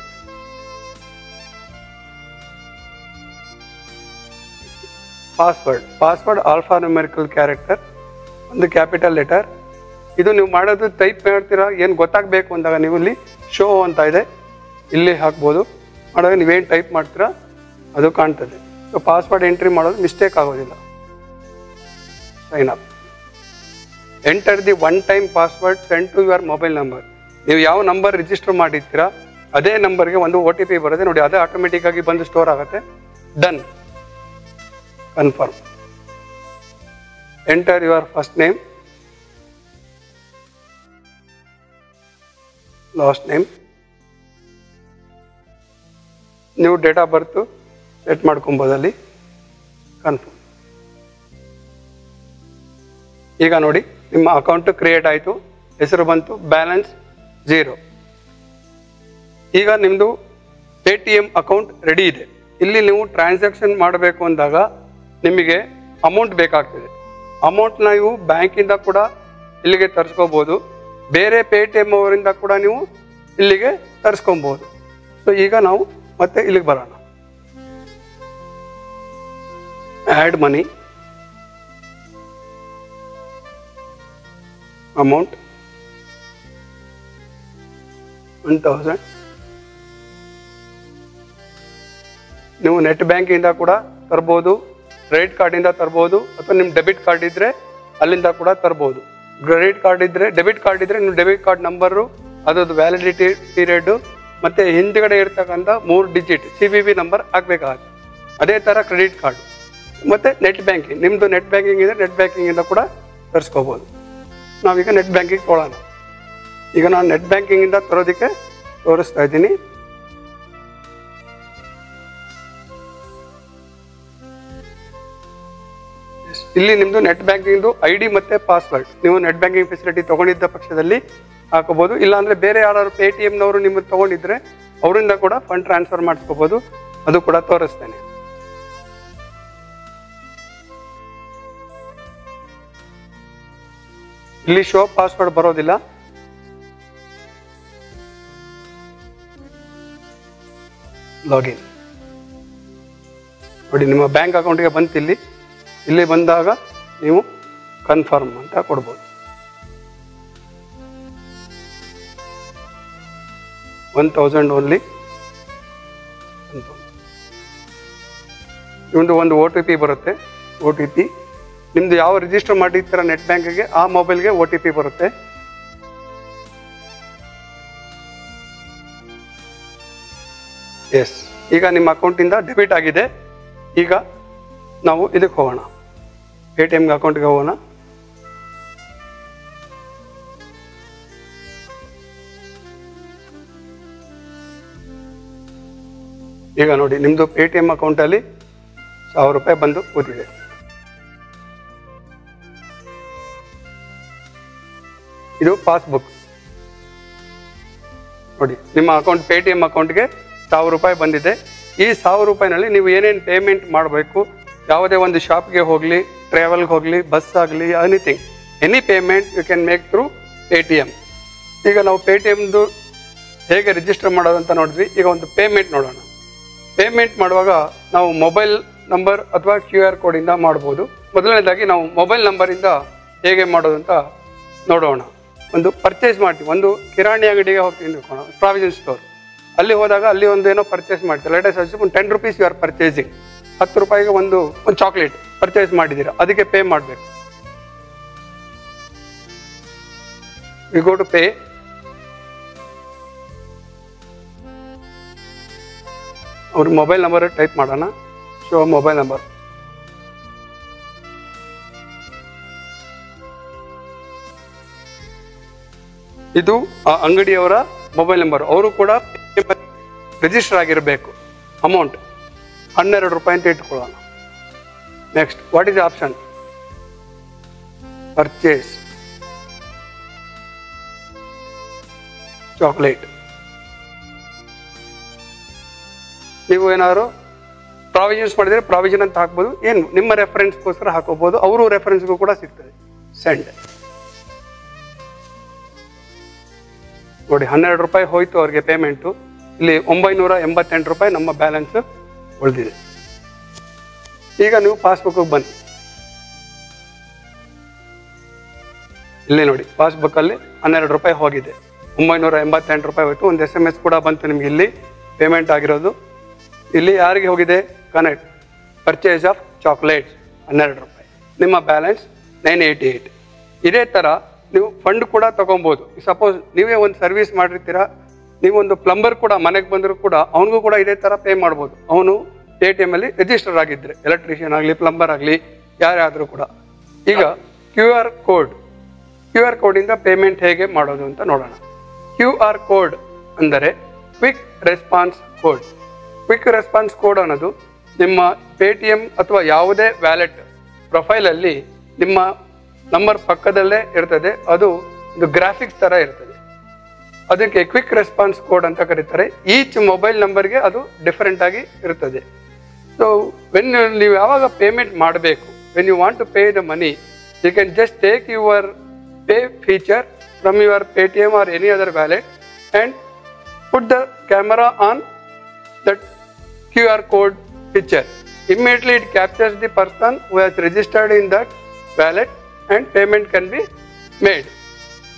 Password password alphanumerical character, ಒಂದು ಕ್ಯಾಪಿಟಲ್ ಲೆಟರ್. ಇದು ನೀವು ಮಾಡೋದು ಟೈಪ್ ಮಾಡ್ತೀರಾ, ಏನು ಗೊತ್ತಾಗಬೇಕು ಅಂದಾಗ ನೀವು ಇಲ್ಲಿ ಶೋ ಅಂತ ಇದೆ, ಇಲ್ಲಿ ಹಾಕ್ಬೋದು. ಮಾಡುವಾಗ ನೀವೇನು ಟೈಪ್ ಮಾಡ್ತೀರಾ ಅದು ಕಾಣ್ತದೆ. ಸೊ ಪಾಸ್ವರ್ಡ್ ಎಂಟ್ರಿ ಮಾಡೋದು ಮಿಸ್ಟೇಕ್ ಆಗೋದಿಲ್ಲ. Sign up. Enter the one time password send to your mobile number. ನೀವು ಯಾವ ನಂಬರ್ ರಿಜಿಸ್ಟರ್ ಮಾಡಿರ್ತೀರಾ ಅದೇ ನಂಬರ್ಗೆ ಒಂದು ಒ ಟಿ ಪಿ ಬರುತ್ತೆ ನೋಡಿ, ಅದೇ ಆಟೋಮೆಟಿಕ್ ಆಗಿ ಬಂದು ಸ್ಟೋರ್ ಆಗುತ್ತೆ. Done. Confirm. Enter your first name, last name, ನೀವು ಡೇಟ್ ಆಫ್ ಬರ್ತು ಸೆಟ್ ಮಾಡ್ಕೊಬೋದು ಅಲ್ಲಿ. ಕನ್ಫರ್ಮ್. ಈಗ ನೋಡಿ ನಿಮ್ಮ ಅಕೌಂಟು ಕ್ರಿಯೇಟ್ ಆಯಿತು, ಹೆಸರು ಬಂತು, ಬ್ಯಾಲೆನ್ಸ್ ಝೀರೋ. ಈಗ ನಿಮ್ಮದು Paytm account ready ಇದೆ. ಇಲ್ಲಿ ನೀವು ಟ್ರಾನ್ಸಾಕ್ಷನ್ ಮಾಡಬೇಕು ಅಂದಾಗ ನಿಮಗೆ ಅಮೌಂಟ್ ಬೇಕಾಗ್ತದೆ. ಅಮೌಂಟ್ನ ನೀವು ಬ್ಯಾಂಕಿಂದ ಕೂಡ ಇಲ್ಲಿಗೆ ತರಿಸ್ಕೋಬೋದು, ಬೇರೆ ಪೇ ಟಿ ಎಮ್ ಅವರಿಂದ ಕೂಡ ನೀವು ಇಲ್ಲಿಗೆ ತರಿಸ್ಕೊಬೋದು. ಸೊ ಈಗ ನಾವು ಮತ್ತೆ ಇಲ್ಲಿಗೆ ಬರೋಣ. Add money. Amount one thousand. ನೀವು ನೆಟ್ ಬ್ಯಾಂಕಿಂದ ಕೂಡ ತರ್ಬೋದು, ಕ್ರೆಡಿಟ್ ಕಾರ್ಡಿಂದ ತರ್ಬೋದು, ಅಥವಾ ನಿಮ್ಮ ಡೆಬಿಟ್ ಕಾರ್ಡ್ ಇದ್ದರೆ ಅಲ್ಲಿಂದ ಕೂಡ ತರ್ಬೋದು. ಕ್ರೆಡಿಟ್ ಕಾರ್ಡ್ ಇದ್ದರೆ ಡೆಬಿಟ್ ಕಾರ್ಡ್ ಇದ್ದರೆ ನೀವು ಡೆಬಿಟ್ ಕಾರ್ಡ್ ನಂಬರು, ಅದರದ್ದು ವ್ಯಾಲಿಡಿಟಿ ಪೀರಿಯಡ್ಡು ಮತ್ತು ಹಿಂದ್ಗಡೆ ಇರ್ತಕ್ಕಂಥ ಮೂರು digit C V V number ಹಾಕಬೇಕಾಗುತ್ತೆ. ಅದೇ ಥರ ಕ್ರೆಡಿಟ್ ಕಾರ್ಡು ಮತ್ತು ನೆಟ್ ಬ್ಯಾಂಕಿಂಗ್. ನಿಮ್ಮದು ನೆಟ್ ಬ್ಯಾಂಕಿಂಗ್ ಇದ್ದರೆ ನೆಟ್ ಬ್ಯಾಂಕಿಂಗಿಂದ ಕೂಡ ತರಿಸ್ಕೋಬೋದು. ನಾವೀಗ ನೆಟ್ ಬ್ಯಾಂಕಿಂಗ್ ತೊಗೊಳ್ಳೋಣ. ಈಗ ನಾನು ನೆಟ್ ಬ್ಯಾಂಕಿಂಗಿಂದ ತರೋದಕ್ಕೆ ತೋರಿಸ್ತಾ ಇದ್ದೀನಿ. ಇಲ್ಲಿ ನಿಮ್ಮದು ನೆಟ್ ಬ್ಯಾಂಕಿಂಗ್ದು ಐ ಡಿ ಮತ್ತು ಪಾಸ್ವರ್ಡ್ ನೀವು ನೆಟ್ ಬ್ಯಾಂಕಿಂಗ್ ಫೆಸಿಲಿಟಿ ತೊಗೊಂಡಿದ್ದ ಪಕ್ಷದಲ್ಲಿ ಹಾಕೋಬೋದು. ಇಲ್ಲಾಂದರೆ ಬೇರೆ ಯಾರು ಪೇ ಟಿ ಎಮ್ನವರು ನಿಮ್ಮದು ತೊಗೊಂಡಿದ್ರೆ ಅವರಿಂದ ಕೂಡ ಫಂಡ್ ಟ್ರಾನ್ಸ್ಫರ್ ಮಾಡಿಸ್ಕೋಬೋದು. ಅದು ಕೂಡ ತೋರಿಸ್ತೇನೆ. ಇಲ್ಲಿ ಶೋ ಪಾಸ್ವರ್ಡ್ ಬರೋದಿಲ್ಲ. ಲಾಗಿನ್ ನೋಡಿ, ನಿಮ್ಮ ಬ್ಯಾಂಕ್ ಅಕೌಂಟ್ಗೆ ಬಂತು. ಇಲ್ಲಿ ಇಲ್ಲಿ ಬಂದಾಗ ನೀವು ಕನ್ಫರ್ಮ್ ಅಂತ ಕೊಡ್ಬೋದು. One thousand only. ನಿಮ್ಮದು ಒಂದು ಒ ಟಿ ಪಿ ಬರುತ್ತೆ. ಒ ಟಿ ಪಿ ನಿಮ್ಮದು ಯಾವ ರಿಜಿಸ್ಟರ್ ಮಾಡಿರ್ತೀರ ನೆಟ್ ಬ್ಯಾಂಕಿಗೆ ಆ ಮೊಬೈಲ್ಗೆ ಒ ಟಿ ಪಿ ಬರುತ್ತೆ. ಎಸ್, ಈಗ ನಿಮ್ಮ ಅಕೌಂಟಿಂದ ಡೆಬಿಟ್ ಆಗಿದೆ. ಈಗ ನಾವು ಇದಕ್ಕೆ ಹೋಗೋಣ, ಎ ಟಿ ಎಮ್ಗೆ ಅಕೌಂಟ್ಗೆ ಹೋಗೋಣ. ಈಗ ನೋಡಿ, ನಿಮ್ಮದು ಪೇ ಟಿ ಎಮ್ ಅಕೌಂಟಲ್ಲಿ ಸಾವಿರ ರೂಪಾಯಿ ಬಂದು ಕೂತಿದೆ. ಇದು ಪಾಸ್ಬುಕ್ ನೋಡಿ, ನಿಮ್ಮ ಅಕೌಂಟ್ ಪೇ ಟಿ ಎಮ್ ಅಕೌಂಟ್ಗೆ ಸಾವಿರ ರೂಪಾಯಿ ಬಂದಿದೆ. ಈ ಸಾವಿರ ರೂಪಾಯಿನಲ್ಲಿ ನೀವು ಏನೇನು ಪೇಮೆಂಟ್ ಮಾಡಬೇಕು, ಯಾವುದೇ ಒಂದು ಶಾಪ್ಗೆ ಹೋಗಲಿ, ಟ್ರಾವೆಲ್ಗೆ ಹೋಗಲಿ, ಬಸ್ ಆಗಲಿ, anything, any payment you can make through Paytm. ಈಗ ನಾವು ಪೇ ಟಿ ಎಮ್ದು ಹೇಗೆ ರಿಜಿಸ್ಟರ್ ಮಾಡೋದಂತ ನೋಡಿದ್ವಿ. ಈಗ ಒಂದು ಪೇಮೆಂಟ್ ನೋಡೋಣ. ಪೇಮೆಂಟ್ ಮಾಡುವಾಗ ನಾವು ಮೊಬೈಲ್ ನಂಬರ್ ಅಥವಾ ಕ್ಯೂ ಆರ್ ಕೋಡಿಂದ ಮಾಡ್ಬೋದು. ಮೊದಲನೇದಾಗಿ ನಾವು ಮೊಬೈಲ್ ನಂಬರಿಂದ ಹೇಗೆ ಮಾಡೋದಂತ ನೋಡೋಣ. ಒಂದು ಪರ್ಚೇಸ್ ಮಾಡ್ತೀವಿ, ಒಂದು ಕಿರಾಣಿ ಅಂಗಡಿಗೆ ಹೋಗ್ತೀವಿ, ಪ್ರಾವಿಷನ್ ಸ್ಟೋರ್, ಅಲ್ಲಿ ಹೋದಾಗ ಅಲ್ಲಿ ಒಂದು ಏನೋ ಪರ್ಚೇಸ್ ಮಾಡ್ತೀವಿ. ಲೇಟೆಸ್ಟ್ ಅಷ್ಟು ಒಂದು ten rupees you are purchasing. ಹತ್ತು ರೂಪಾಯಿಗೆ ಒಂದು ಒಂದು ಚಾಕ್ಲೇಟ್ ಪರ್ಚೇಸ್ ಮಾಡಿದ್ದೀರಾ, ಅದಕ್ಕೆ ಪೇ ಮಾಡಬೇಕು. We go to pay. ಅವ್ರ ಮೊಬೈಲ್ ನಂಬರ್ ಟೈಪ್ ಮಾಡೋಣ. Show mobile number. ಇದು ಆ ಅಂಗಡಿಯವರ ಮೊಬೈಲ್ ನಂಬರ್. ಅವರು ಕೂಡ ರಿಜಿಸ್ಟರ್ ಆಗಿರಬೇಕು. ಅಮೌಂಟ್ ಹನ್ನೆರಡು ರೂಪಾಯಿ ಅಂತ ಇಟ್ಕೊಳ್ಳೋಣ. Next, what is the option? Purchase chocolate. ನೀವು ಏನಾದ್ರು ಪ್ರಾವಿಷನ್ಸ್ ಮಾಡಿದರೆ ಪ್ರಾವಿಷನ್ ಅಂತ ಹಾಕ್ಬೋದು. ಏನು ನಿಮ್ಮ ರೆಫರೆನ್ಸ್ಗೋಸ್ಕರ ಹಾಕೋಬಹುದು, ಅವರು ರೆಫರೆನ್ಸ್ಗೂ ಕೂಡ ಸಿಗ್ತದೆ. ಸೆಂಡ್ ನೋಡಿ, ಹನ್ನೆರಡು ರೂಪಾಯಿ ಹೋಯ್ತು ಅವ್ರಿಗೆ ಪೇಮೆಂಟು. ಇಲ್ಲಿ ಒಂಬೈನೂರ ಎಂಬತ್ತೆಂಟು ರೂಪಾಯಿ ನಮ್ಮ ಬ್ಯಾಲೆನ್ಸ್ ಉಳಿದಿದೆ. ಈಗ ನೀವು ಪಾಸ್ಬುಕ್ಗೆ ಬನ್ನಿ. ಇಲ್ಲಿ ನೋಡಿ, ಪಾಸ್ಬುಕ್ಕಲ್ಲಿ ಹನ್ನೆರಡು ರೂಪಾಯಿ ಹೋಗಿದೆ. ಒಂಬೈನೂರ ಎಂಬತ್ತೆಂಟು ರೂಪಾಯಿ ಹೋಯ್ತು. ಒಂದು ಎಸ್ ಎಮ್ ಎಸ್ ಕೂಡ ಬಂತು ನಿಮ್ಗೆ ಇಲ್ಲಿ ಪೇಮೆಂಟ್ ಆಗಿರೋದು. ಇಲ್ಲಿ ಯಾರಿಗೆ ಹೋಗಿದೆ? ಕನೆಕ್ಟ್ ಪರ್ಚೇಸ್ ಆಫ್ ಚಾಕ್ಲೇಟ್ಸ್ ಹನ್ನೆರಡು ರೂಪಾಯಿ. ನಿಮ್ಮ ಬ್ಯಾಲೆನ್ಸ್ ನೈನ್ ಏಯ್ಟಿ ಏಯ್ಟ್. ಇದೇ ಥರ ನೀವು ಫಂಡ್ ಕೂಡ ತೊಗೊಬೋದು. ಸಪೋಸ್ ನೀವೇ ಒಂದು ಸರ್ವಿಸ್ ಮಾಡಿರ್ತೀರ, ನೀವೊಂದು ಪ್ಲಂಬರ್ ಕೂಡ ಮನೆಗೆ ಬಂದರೂ ಕೂಡ ಅವನಿಗೂ ಕೂಡ ಇದೇ ಥರ ಪೇ ಮಾಡ್ಬೋದು. ಅವನು ಪೇ ಟಿ ಎಮ್ಮಲ್ಲಿ ರಿಜಿಸ್ಟರ್ ಆಗಿದ್ದರೆ, ಎಲೆಕ್ಟ್ರಿಷಿಯನ್ ಆಗಲಿ, ಪ್ಲಂಬರ್ ಆಗಲಿ, ಯಾರಾದರೂ ಕೂಡ. ಈಗ Q R code, Q R ಕೋಡಿಂದ ಪೇಮೆಂಟ್ ಹೇಗೆ ಮಾಡೋದು ಅಂತ ನೋಡೋಣ. ಕ್ಯೂ ಆರ್ ಕೋಡ್ ಅಂದರೆ quick response code. Quick response code ಅನ್ನೋದು ನಿಮ್ಮ ಪೇ ಟಿ ಎಮ್ ಅಥವಾ ಯಾವುದೇ ವ್ಯಾಲೆಟ್ ಪ್ರೊಫೈಲಲ್ಲಿ ನಿಮ್ಮ ನಂಬರ್ ಪಕ್ಕದಲ್ಲೇ ಇರ್ತದೆ. ಅದು ಒಂದು ಗ್ರಾಫಿಕ್ಸ್ ಥರ ಇರ್ತದೆ. ಅದಕ್ಕೆ ಕ್ವಿಕ್ ರೆಸ್ಪಾನ್ಸ್ ಕೋಡ್ ಅಂತ ಕರೀತಾರೆ. ಈಚ್ ಮೊಬೈಲ್ ನಂಬರ್ಗೆ ಅದು ಡಿಫರೆಂಟ್ ಆಗಿ ಇರ್ತದೆ. ಸೊ ವೆನ್ ನೀವು ಯಾವಾಗ ಪೇಮೆಂಟ್ ಮಾಡಬೇಕು, when you want to pay the money, you can just take your pay feature from your Paytm or any other wallet and put the camera on that Q R code picture. Immediately it captures the person who has registered in that wallet and payment can be made.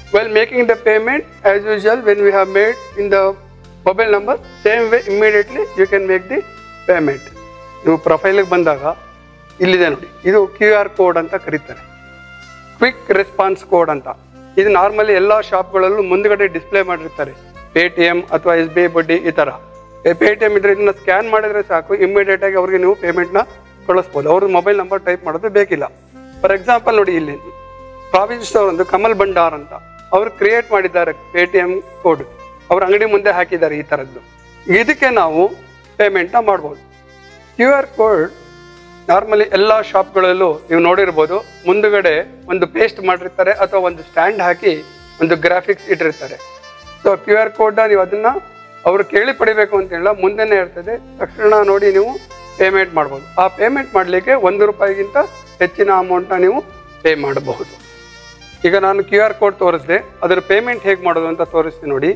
while making the payment, as usual, when we have made in the mobile number, same way immediately you can make the payment. ನೀವು ಪ್ರೊಫೈಲಿಗೆ ಬಂದಾಗ ಇಲ್ಲಿದೆ ನೋಡಿ, ಇದು Q R code ಅಂತ ಕರೀತಾರೆ, quick response code ಅಂತ. ಇದು normally ಎಲ್ಲ ಶಾಪ್ಗಳಲ್ಲೂ ಮುಂದ್ಗಡೆ ಡಿಸ್ಪ್ಲೇ ಮಾಡಿರ್ತಾರೆ, ಪೇ ಟಿ ಎಮ್ ಅಥವಾ ಎಸ್ ಬಿ ಐ ಬಡ್ಡಿ ಈ ಥರ. ಪೇ ಟಿ ಎಮ್ ಇದ್ರೆ ಇದನ್ನ ಸ್ಕ್ಯಾನ್ ಮಾಡಿದ್ರೆ ಸಾಕು, ಇಮಿಡಿಯೇಟ್ ಆಗಿ ಅವ್ರಿಗೆ ನೀವು ಪೇಮೆಂಟ್ನ ಕಳಿಸ್ಬೋದು, ಅವ್ರದ್ದು ಮೊಬೈಲ್ ನಂಬರ್ ಟೈಪ್ ಮಾಡೋದು ಬೇಕಿಲ್ಲ. ಫಾರ್ ಎಕ್ಸಾಂಪಲ್ ನೋಡಿ, ಇಲ್ಲಿ ಪ್ರಾವಿಷನ್ ಸ್ಟೋರ್ ಒಂದು ಕಮಲ್ ಭಂಡಾರ್ ಅಂತ ಅವರು ಕ್ರಿಯೇಟ್ ಮಾಡಿದ್ದಾರೆ ಪೇ ಟಿ ಎಮ್ ಕೋಡ್, ಅವ್ರ ಅಂಗಡಿ ಮುಂದೆ ಹಾಕಿದ್ದಾರೆ ಈ ಥರದ್ದು. ಇದಕ್ಕೆ ನಾವು ಪೇಮೆಂಟ್ನ ಮಾಡ್ಬೋದು. ಕ್ಯೂ ಆರ್ ಕೋಡ್ ನಾರ್ಮಲಿ ಎಲ್ಲ ಶಾಪ್ಗಳಲ್ಲೂ ನೀವು ನೋಡಿರ್ಬೋದು, ಮುಂದುಗಡೆ ಒಂದು ಪೇಸ್ಟ್ ಮಾಡಿರ್ತಾರೆ ಅಥವಾ ಒಂದು ಸ್ಟ್ಯಾಂಡ್ ಹಾಕಿ ಒಂದು ಗ್ರಾಫಿಕ್ಸ್ ಇಟ್ಟಿರ್ತಾರೆ. ಸೊ ಕ್ಯೂ ಆರ್ ಕೋಡ್ನ ನೀವು ಅದನ್ನ ಅವ್ರು ಕೇಳಿ ಪಡಿಬೇಕು ಅಂತ ಹೇಳ ಮುಂದೆನೇ ಇರ್ತದೆ, ತಕ್ಷಣ ನೋಡಿ ನೀವು ಪೇಮೆಂಟ್ ಮಾಡ್ಬೋದು. ಆ ಪೇಮೆಂಟ್ ಮಾಡಲಿಕ್ಕೆ ಒಂದು ರೂಪಾಯಿಗಿಂತ ಹೆಚ್ಚಿನ ಅಮೌಂಟ್ನ ನೀವು ಪೇ ಮಾಡಬಹುದು. ಈಗ ನಾನು ಕ್ಯೂ ಆರ್ ಕೋಡ್ ತೋರಿಸಿದೆ, ಅದರ ಪೇಮೆಂಟ್ ಹೇಗೆ ಮಾಡೋದು ಅಂತ ತೋರಿಸ್ತೀನಿ ನೋಡಿ.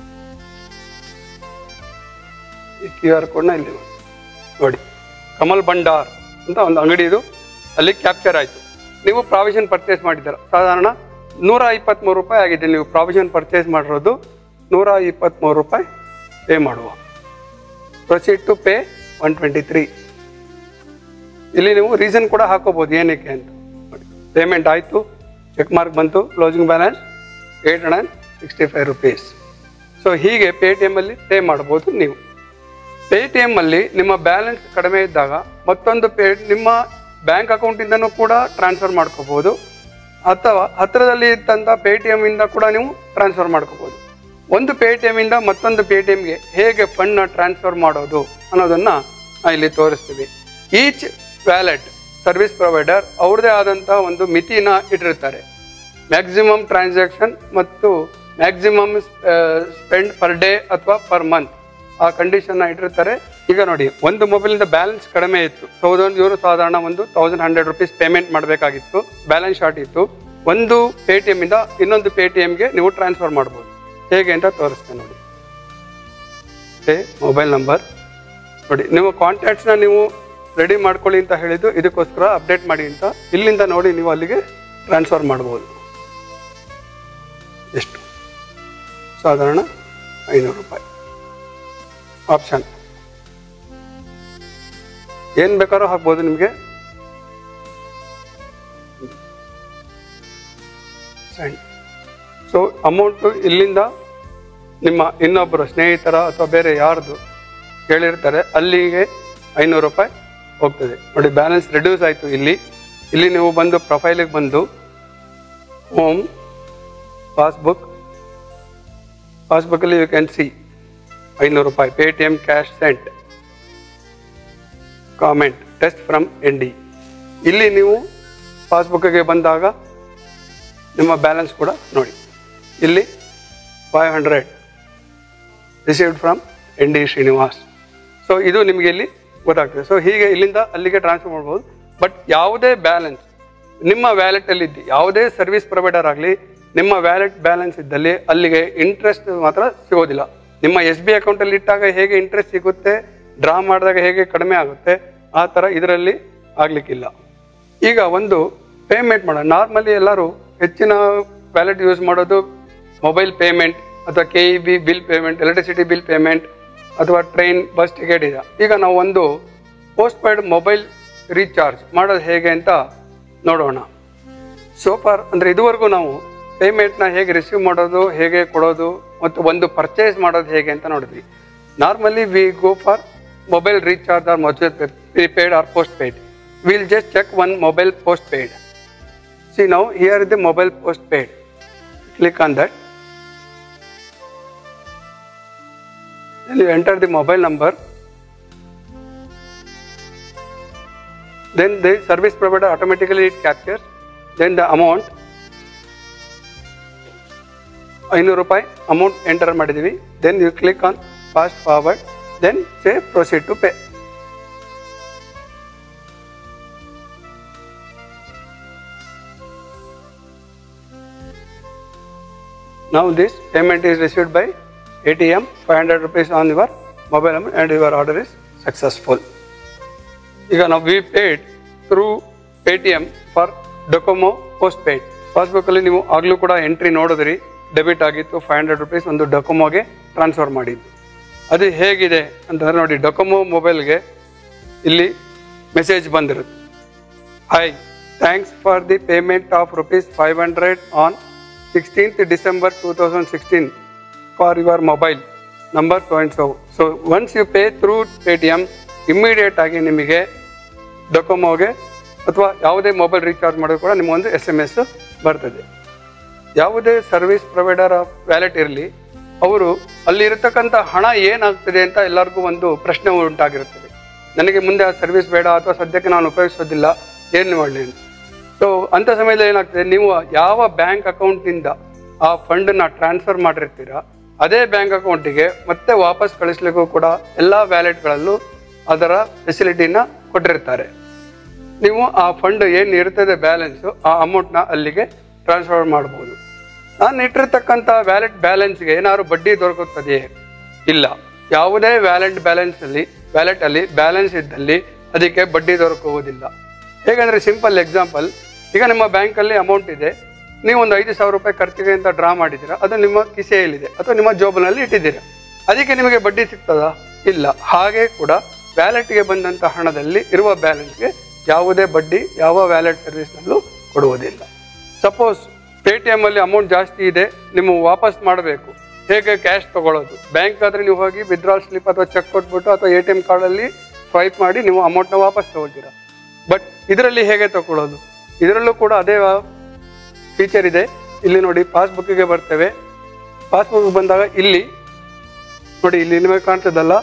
ಈ ಕ್ಯೂ ಆರ್ ಕೋಡ್ನ ಇಲ್ಲಿ ನೋಡಿ, ಕಮಲ್ ಭಂಡಾರ್ ಅಂತ ಒಂದು ಅಂಗಡಿ ಇದು, ಅಲ್ಲಿ ಕ್ಯಾಪ್ಚರ್ ಆಯಿತು. ನೀವು ಪ್ರಾವಿಷನ್ ಪರ್ಚೇಸ್ ಮಾಡಿದ್ದೀರ, ಸಾಧಾರಣ ನೂರ ಇಪ್ಪತ್ತ್ಮೂರು ರೂಪಾಯಿ ಆಗಿದೆ. ನೀವು ಪ್ರಾವಿಷನ್ ಪರ್ಚೇಸ್ ಮಾಡಿರೋದು ನೂರ ಇಪ್ಪತ್ತ್ಮೂರು ರೂಪಾಯಿ ಪೇ ಮಾಡುವ. Proceed to pay one twenty three. ಇಲ್ಲಿ ನೀವು ರೀಸನ್ ಕೂಡ ಹಾಕೋಬೋದು ಏನಕ್ಕೆ ಅಂತ. ಪೇಮೆಂಟ್ ಆಯಿತು, ಚೆಕ್ ಮಾರ್ಕ್ ಬಂತು, closing balance eight hundred sixty five rupees. So ಹೀಗೆ ಪೇ ಟಿ ಎಮ್ಮಲ್ಲಿ ಪೇ ಮಾಡ್ಬೋದು. ನೀವು ಪೇ ಟಿ ಎಮ್ಮಲ್ಲಿ ನಿಮ್ಮ ಬ್ಯಾಲೆನ್ಸ್ ಕಡಿಮೆ ಇದ್ದಾಗ ಮತ್ತೊಂದು ಪೇ ನಿಮ್ಮ ಬ್ಯಾಂಕ್ ಅಕೌಂಟಿಂದನೂ ಕೂಡ ಟ್ರಾನ್ಸ್ಫರ್ ಮಾಡ್ಕೋಬೋದು, ಅಥವಾ ಹತ್ತಿರದಲ್ಲಿ ಇದ್ದಂಥ ಪೇ ಟಿ ಎಮ್ಮಿಂದ ಕೂಡ ನೀವು ಟ್ರಾನ್ಸ್ಫರ್ ಮಾಡ್ಕೋಬೋದು. ಒಂದು ಪೇ ಟಿ ಎಮ್ಮಿಂದ ಮತ್ತೊಂದು ಪೇ ಟಿ ಎಮ್ಗೆ ಹೇಗೆ ಫಂಡ್ನ ಟ್ರಾನ್ಸ್ಫರ್ ಮಾಡೋದು ಅನ್ನೋದನ್ನು ಇಲ್ಲಿ ತೋರಿಸ್ತೀವಿ. ಈಚ್ ವ್ಯಾಲೆಟ್ ಸರ್ವಿಸ್ ಪ್ರೊವೈಡರ್ ಅವ್ರದ್ದೇ ಆದಂಥ ಒಂದು ಮಿತಿನ ಇಟ್ಟಿರ್ತಾರೆ. ಮ್ಯಾಕ್ಸಿಮಮ್ ಟ್ರಾನ್ಸಾಕ್ಷನ್ ಮತ್ತು ಮ್ಯಾಕ್ಸಿಮಮ್ ಸ್ಪೆಂಡ್ ಪರ್ ಡೇ ಅಥವಾ ಪರ್ ಮಂತ್ ಆ ಕಂಡೀಷನ್ನ ಇಟ್ಟಿರ್ತಾರೆ. ಈಗ ನೋಡಿ, ಒಂದು ಮೊಬೈಲಿಂದ ಬ್ಯಾಲೆನ್ಸ್ ಕಡಿಮೆ ಇತ್ತು, ತೌಸಂಡ್ ಇವರು ಸಾಧಾರಣ ಒಂದು ತೌಸಂಡ್ ಹಂಡ್ರೆಡ್ ರುಪೀಸ್ ಪೇಮೆಂಟ್ ಮಾಡಬೇಕಾಗಿತ್ತು, ಬ್ಯಾಲೆನ್ಸ್ ಶಾರ್ಟ್ ಇತ್ತು. ಒಂದು ಪೇ ಟಿ ಎಮ್ಮಿಂದ ಇನ್ನೊಂದು ಪೇ ಟಿ ಎಮ್ಗೆ ನೀವು ಟ್ರಾನ್ಸ್ಫರ್ ಮಾಡ್ಬೋದು. ಹೇಗೆ ಅಂತ ತೋರಿಸ್ತೇನೆ ನೋಡಿ. ಪೇ ಮೊಬೈಲ್ ನಂಬರ್ ನೋಡಿ, ನೀವು ಕಾಂಟ್ಯಾಕ್ಟ್ಸ್ನ ನೀವು ರೆಡಿ ಮಾಡ್ಕೊಳ್ಳಿ ಅಂತ ಹೇಳಿದ್ದು ಇದಕ್ಕೋಸ್ಕರ, ಅಪ್ಡೇಟ್ ಮಾಡಿ ಅಂತ. ಇಲ್ಲಿಂದ ನೋಡಿ ನೀವು ಅಲ್ಲಿಗೆ ಟ್ರಾನ್ಸ್ಫರ್ ಮಾಡ್ಬೋದು. ಎಷ್ಟು? ಸಾಧಾರಣ ಐನೂರು ರೂಪಾಯಿ. ಆಪ್ಷನ್ ಏನು ಬೇಕಾದ್ರೂ ಹಾಕ್ಬೋದು ನಿಮಗೆ. ಸೊ ಅಮೌಂಟು ಇಲ್ಲಿಂದ ನಿಮ್ಮ ಇನ್ನೊಬ್ಬರು ಸ್ನೇಹಿತರ ಅಥವಾ ಬೇರೆ ಯಾರ್ದು ಕೇಳಿರ್ತಾರೆ ಅಲ್ಲಿಗೆ ಐನೂರು ರೂಪಾಯಿ ಹೋಗ್ತದೆ ನೋಡಿ. ಬ್ಯಾಲೆನ್ಸ್ ರಿಡ್ಯೂಸ್ ಆಯಿತು. ಇಲ್ಲಿ ಇಲ್ಲಿ ನೀವು ಬಂದು ಪ್ರೊಫೈಲಿಗೆ ಬಂದು ಹೋಮ್ ಪಾಸ್ಬುಕ್, ಪಾಸ್ಬುಕ್ಕಲ್ಲಿ ಯು ಕ್ಯಾನ್ ಸಿ ಐನೂರು ರೂಪಾಯಿ Paytm cash sent, comment test from N D. ಇಲ್ಲಿ ನೀವು ಪಾಸ್ಬುಕ್ಗೆ ಬಂದಾಗ ನಿಮ್ಮ ಬ್ಯಾಲೆನ್ಸ್ ಕೂಡ ನೋಡಿ, ಇಲ್ಲಿ five hundred received from N D Srinivas. So ಇದು ನಿಮಗೆ ಇಲ್ಲಿ ಗೊತ್ತಾಗ್ತದೆ. ಸೊ ಹೀಗೆ ಇಲ್ಲಿಂದ ಅಲ್ಲಿಗೆ ಟ್ರಾನ್ಸ್ಫರ್ ಮಾಡ್ಬೋದು. ಬಟ್ ಯಾವುದೇ ಬ್ಯಾಲೆನ್ಸ್ ನಿಮ್ಮ ವ್ಯಾಲೆಟಲ್ಲಿ ಇದ್ದು, ಯಾವುದೇ ಸರ್ವಿಸ್ ಪ್ರೊವೈಡರ್ ಆಗಲಿ, ನಿಮ್ಮ ವ್ಯಾಲೆಟ್ ಬ್ಯಾಲೆನ್ಸ್ ಇದ್ದಲ್ಲಿ ಅಲ್ಲಿಗೆ ಇಂಟ್ರೆಸ್ಟ್ ಮಾತ್ರ ಸಿಗೋದಿಲ್ಲ. ನಿಮ್ಮ ಎಸ್ ಬಿ ಅಕೌಂಟಲ್ಲಿ ಇಟ್ಟಾಗ ಹೇಗೆ ಇಂಟ್ರೆಸ್ಟ್ ಸಿಗುತ್ತೆ, ಡ್ರಾ ಮಾಡಿದಾಗ ಹೇಗೆ ಕಡಿಮೆ ಆಗುತ್ತೆ, ಆ ಥರ ಇದರಲ್ಲಿ ಆಗಲಿಕ್ಕಿಲ್ಲ. ಈಗ ಒಂದು ಪೇಮೆಂಟ್ ಮಾಡೋಣ. ನಾರ್ಮಲಿ ಎಲ್ಲರೂ ಹೆಚ್ಚಿನ ವ್ಯಾಲೆಟ್ ಯೂಸ್ ಮಾಡೋದು ಮೊಬೈಲ್ ಪೇಮೆಂಟ್ ಅಥವಾ K E B bill payment, electricity bill payment ಅಥವಾ ಟ್ರೈನ್ ಬಸ್ ಟಿಕೆಟ್ ಇದೆ. ಈಗ ನಾವು ಒಂದು ಪೋಸ್ಟ್ ಪೇಯ್ಡ್ ಮೊಬೈಲ್ ರೀಚಾರ್ಜ್ ಮಾಡೋದು ಹೇಗೆ ಅಂತ ನೋಡೋಣ. ಸೋ ಫಾರ್ ಅಂದರೆ ಇದುವರೆಗೂ ನಾವು ಪೇಮೆಂಟ್ನ ಹೇಗೆ ರಿಸೀವ್ ಮಾಡೋದು, ಹೇಗೆ ಕೊಡೋದು ಮತ್ತು ಒಂದು ಪರ್ಚೇಸ್ ಮಾಡೋದು ಹೇಗೆ ಅಂತ ನೋಡಿದ್ವಿ. Normally we go for mobile recharge or mobile prepaid or postpaid. Will just check one mobile postpaid. See now here is the mobile postpaid. Click on that. Then you enter the mobile number. Then the service provider automatically it captures. Then the amount ಐನೂರು ರೂಪಾಯಿ amount enter ಮಾಡಿದೀವಿ. Then you click on fast forward. Then say proceed to pay. Now this payment is received by A T M, five hundred rupees on your mobile number and your order is successful. ಈಗ ನಾವು we paid through Paytm for Docomo postpaid. ಪಾಸ್ಬುಕ್ಕಲ್ಲಿ ನೀವು ಆಗಲೂ ಕೂಡ entry ನೋಡಿದ್ರಿ, debit ಆಗಿತ್ತು five hundred rupees ಒಂದು ಡೊಕೊಮೋಗೆ transfer ಮಾಡಿದ್ದು. ಅದು ಹೇಗಿದೆ ಅಂತಂದರೆ ನೋಡಿ, ಡೊಕೊಮೋ ಮೊಬೈಲ್ಗೆ ಇಲ್ಲಿ ಮೆಸೇಜ್ ಬಂದಿರುತ್ತೆ. Hi, thanks for the payment of rupees five hundred on sixteenth December two thousand sixteen for your mobile number so and so. So once you pay through Paytm, immediate ಆಗಿ ನಿಮಗೆ ಡೊಕೊಮೋಗೆ ಅಥವಾ ಯಾವುದೇ ಮೊಬೈಲ್ ರೀಚಾರ್ಜ್ ಮಾಡೋದು ಕೂಡ ನಿಮಗೊಂದು S M S ಬರ್ತದೆ. ಯಾವುದೇ service provider of wallet ಇರಲಿ, ಅವರು ಅಲ್ಲಿ ಇರತಕ್ಕಂಥ ಹಣ ಏನಾಗ್ತದೆ ಅಂತ ಎಲ್ಲರಿಗೂ ಒಂದು ಪ್ರಶ್ನೆ ಉಂಟಾಗಿರುತ್ತದೆ. ನನಗೆ ಮುಂದೆ ಆ ಸರ್ವಿಸ್ ಬೇಡ ಅಥವಾ ಸದ್ಯಕ್ಕೆ ನಾನು ಉಪಯೋಗಿಸೋದಿಲ್ಲ, ಏನು ಮಾಡಲಿ ಅಂತ. ಸೊ ಅಂಥ ಸಮಯದಲ್ಲಿ ಏನಾಗ್ತದೆ, ನೀವು ಯಾವ ಬ್ಯಾಂಕ್ ಅಕೌಂಟಿಂದ ಆ ಫಂಡನ್ನು ಟ್ರಾನ್ಸ್ಫರ್ ಮಾಡಿರ್ತೀರ ಅದೇ ಬ್ಯಾಂಕ್ ಅಕೌಂಟಿಗೆ ಮತ್ತೆ ವಾಪಸ್ ಕಳಿಸ್ಲಿಕ್ಕೂ ಕೂಡ ಎಲ್ಲ ವ್ಯಾಲೆಟ್ಗಳಲ್ಲೂ ಅದರ ಫೆಸಿಲಿಟಿನ ಕೊಟ್ಟಿರ್ತಾರೆ. ನೀವು ಆ ಫಂಡ್ ಏನು ಇರ್ತದೆ ಬ್ಯಾಲೆನ್ಸು, ಆ ಅಮೌಂಟ್ನ ಅಲ್ಲಿಗೆ ಟ್ರಾನ್ಸ್ಫರ್ ಮಾಡ್ಬೋದು. ನಾನು ಇಟ್ಟಿರ್ತಕ್ಕಂಥ ವ್ಯಾಲೆಟ್ ಬ್ಯಾಲೆನ್ಸ್ಗೆ ಏನಾದ್ರು ಬಡ್ಡಿ ದೊರಕುತ್ತದೆಯೇ? ಇಲ್ಲ. ಯಾವುದೇ ವ್ಯಾಲೆಟ್ ಬ್ಯಾಲೆನ್ಸಲ್ಲಿ ವ್ಯಾಲೆಟಲ್ಲಿ ಬ್ಯಾಲೆನ್ಸ್ ಇದ್ದಲ್ಲಿ ಅದಕ್ಕೆ ಬಡ್ಡಿ ದೊರಕುವುದಿಲ್ಲ. ಹೇಗೆಂದರೆ ಸಿಂಪಲ್ ಎಕ್ಸಾಂಪಲ್, ಈಗ ನಿಮ್ಮ ಬ್ಯಾಂಕಲ್ಲಿ ಅಮೌಂಟ್ ಇದೆ, ನೀವು ಒಂದು ಐದು ಸಾವಿರ ರೂಪಾಯಿ ಖರ್ಚಿಗೆ ಅಂತ ಡ್ರಾ ಮಾಡಿದ್ದೀರಾ, ಅದು ನಿಮ್ಮ ಕಿಸೆಯಲ್ಲಿದೆ ಅಥವಾ ನಿಮ್ಮ ಜೋಬನಲ್ಲಿ ಇಟ್ಟಿದ್ದೀರಾ, ಅದಕ್ಕೆ ನಿಮಗೆ ಬಡ್ಡಿ ಸಿಗ್ತದಾ? ಇಲ್ಲ. ಹಾಗೆ ಕೂಡ ವ್ಯಾಲೆಟ್ಗೆ ಬಂದಂಥ ಹಣದಲ್ಲಿ ಇರುವ ಬ್ಯಾಲೆನ್ಸ್ಗೆ ಯಾವುದೇ ಬಡ್ಡಿ ಯಾವ ವ್ಯಾಲೆಟ್ ಸರ್ವಿಸ್ನಲ್ಲೂ ಕೊಡುವುದಿಲ್ಲ. ಸಪೋಸ್ ಪೇ ಟಿ ಎಮ್ ಅಲ್ಲಿ ಅಮೌಂಟ್ ಜಾಸ್ತಿ ಇದೆ, ನೀವು ವಾಪಸ್ ಮಾಡಬೇಕು, ಹೇಗೆ ಕ್ಯಾಶ್ ತೊಗೊಳ್ಳೋದು? ಬ್ಯಾಂಕ್ ಆದರೆ ನೀವು ಹೋಗಿ ವಿತ್ಡ್ರಾಲ್ ಸ್ಲಿಪ್ ಅಥವಾ ಚೆಕ್ ಕೊಟ್ಬಿಟ್ಟು ಅಥವಾ ಎ ಟಿ ಎಮ್ ಕಾರ್ಡಲ್ಲಿ ಸ್ವೈಪ್ ಮಾಡಿ ನೀವು ಅಮೌಂಟ್ನ ವಾಪಸ್ ತೊಗೊಳ್ತೀರಾ. ಬಟ್ ಇದರಲ್ಲಿ ಹೇಗೆ ತಗೊಳ್ಳೋದು? ಇದರಲ್ಲೂ ಕೂಡ ಅದೇ ಫೀಚರ್ ಇದೆ. ಇಲ್ಲಿ ನೋಡಿ, ಪಾಸ್ಬುಕ್ಕಿಗೆ ಬರ್ತೇವೆ. ಪಾಸ್ಬುಕ್ ಬಂದಾಗ ಇಲ್ಲಿ ನೋಡಿ, ಇಲ್ಲಿ ನಿಮಗೆ ಕಾಣ್ತದಲ್ಲ,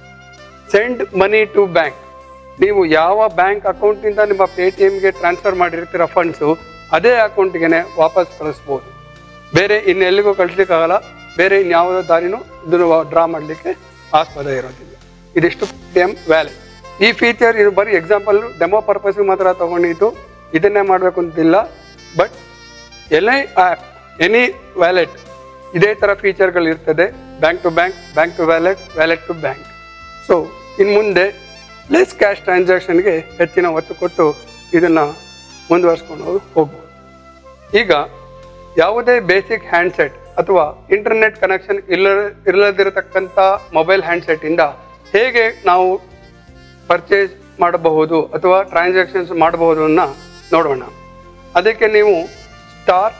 ಸೆಂಡ್ ಮನಿ ಟು ಬ್ಯಾಂಕ್. ನೀವು ಯಾವ ಬ್ಯಾಂಕ್ ಅಕೌಂಟಿಂದ ನಿಮ್ಮ ಪೇ ಟಿ ಎಮ್ಗೆ ಟ್ರಾನ್ಸ್ಫರ್ ಮಾಡಿರ್ತೀರ ಫಂಡ್ಸು, ಅದೇ ಅಕೌಂಟಿಗೆ ವಾಪಸ್ ಕಳಿಸ್ಬೋದು. ಬೇರೆ ಇನ್ನೆಲ್ಲಿಗೂ ಕಳಿಸ್ಲಿಕ್ಕಾಗಲ್ಲ, ಬೇರೆ ಇನ್ಯಾವುದೋ ದಾರಿನೂ ಇದನ್ನು ಡ್ರಾ ಮಾಡಲಿಕ್ಕೆ ಆಸ್ಪದ ಇರೋದಿಲ್ಲ. ಇದಿಷ್ಟು ಪೇ ಟಿ ಎಮ್ ವ್ಯಾಲೆಟ್. ಈ ಫೀಚರ್ ಇದು ಬರೀ ಎಕ್ಸಾಂಪಲ್ ಡೆಮೋ ಪರ್ಪಸ್ಗೆ ಮಾತ್ರ ತಗೊಂಡಿದ್ದು, ಇದನ್ನೇ ಮಾಡಬೇಕು ಅಂತಿಲ್ಲ. But any app, any wallet ಇದೇ ಥರ ಫೀಚರ್ಗಳು ಇರ್ತದೆ. Bank to bank, bank to wallet, wallet to bank. So ಇನ್ನು ಮುಂದೆ ಲೆಸ್ ಕ್ಯಾಶ್ ಟ್ರಾನ್ಸಾಕ್ಷನ್ಗೆ ಹೆಚ್ಚಿನ ಒತ್ತು ಕೊಟ್ಟು ಇದನ್ನು ಮುಂದುವರಿಸ್ಕೊಂಡು ಹೋಗ್ಬೋದು. ಈಗ ಯಾವುದೇ ಬೇಸಿಕ್ ಹ್ಯಾಂಡ್ಸೆಟ್ ಅಥವಾ ಇಂಟರ್ನೆಟ್ ಕನೆಕ್ಷನ್ ಇಲ್ಲ ಇಲ್ಲದಿರತಕ್ಕಂಥ ಮೊಬೈಲ್ ಹ್ಯಾಂಡ್ಸೆಟ್ಟಿಂದ ಹೇಗೆ ನಾವು ಪರ್ಚೇಸ್ ಮಾಡಬಹುದು ಅಥವಾ ಟ್ರಾನ್ಸಾಕ್ಷನ್ಸ್ ಮಾಡಬಹುದು ಅನ್ನ ನೋಡೋಣ. ಅದಕ್ಕೆ ನೀವು ಸ್ಟಾರ್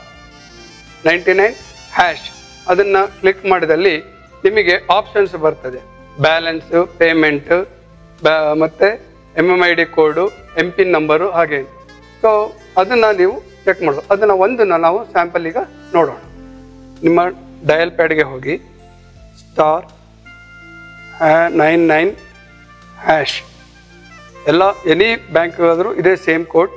ನೈಂಟಿ ನೈನ್ ಹ್ಯಾಶ್ ಅದನ್ನು ಕ್ಲಿಕ್ ಮಾಡಿದಲ್ಲಿ ನಿಮಗೆ ಆಪ್ಷನ್ಸ್ ಬರ್ತದೆ. ಬ್ಯಾಲೆನ್ಸು, ಪೇಮೆಂಟ್, ಮತ್ತು M M I D code, M pin number, ಹಾಗೆ. ಸೊ ಅದನ್ನು ನೀವು ಚೆಕ್ ಮಾಡೋದು. ಅದನ್ನು ಒಂದನ್ನು ನಾವು ಸ್ಯಾಂಪಲ್ ಈಗ ನೋಡೋಣ. ನಿಮ್ಮ ಡಯಲ್ ಪ್ಯಾಡ್ಗೆ ಹೋಗಿ ಸ್ಟಾರ್ ನೈನ್ ನೈನ್ ಹ್ಯಾಶ್, ಎಲ್ಲ ಎನಿ ಬ್ಯಾಂಕ್ ಆದರೂ ಇದೇ same code.